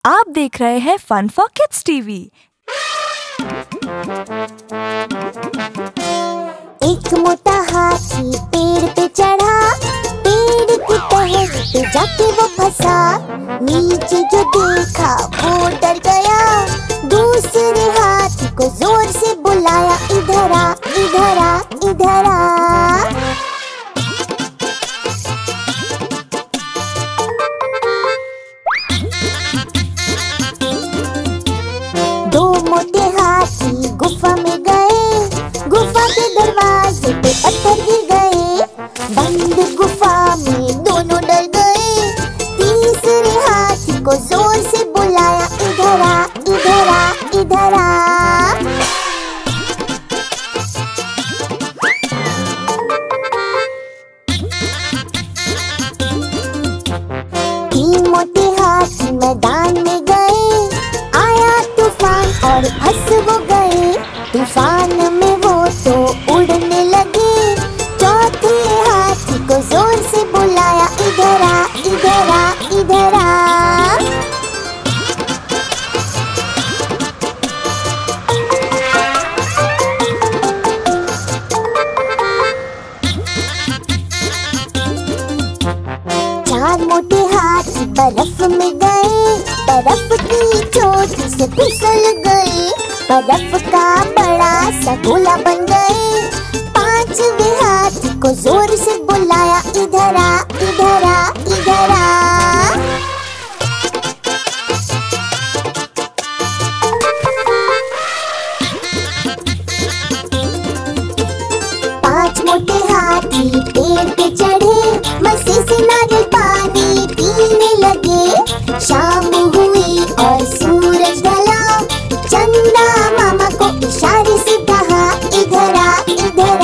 आप देख रहे हैं फन फॉर किड्स टीवी। एक मोटा हाथी पेड़ पे चढ़ा, पेड़ की टहनी पे जाके वो फंसा। नीचे जो देखा वो डर गया, दूसरे हाथी को जोर से बुलाया, इधर आ, इधर आ, इधर आ। दो मोटे हाथी गुफा में गए, गुफा के दरवाजे पे पत्थर गिर गए। बंद गुफा में दोनों डर गए, तीसरे हाथी को जोर से बुलाया, इधर आ, इधर आ, इधर आ। तीन मोटे हाथी मैदान में गए, आया तूफान और फंस वो गए। तूफान में वो तो उड़ने लगे, चौथे हाथी को जोर से बुलाया, इधर आ, इधर आ, इधर आ। चार मोटे हाथी बर्फ में गए, बर्फ की चोटी से फिसल गए। बर्फ का बड़ा सा गोला बन गए। पांचवे हाथी को जोर से बुलाया, इधर आ, इधर आ, इधर आ। पांच मोटे हाथी पेड़ पे चढ़े, मजे से नारियल पानी पीने लगे। शाम हुई और सूरज ढला, चंदा मामा को इशारे से कहा, इधर आ, इधर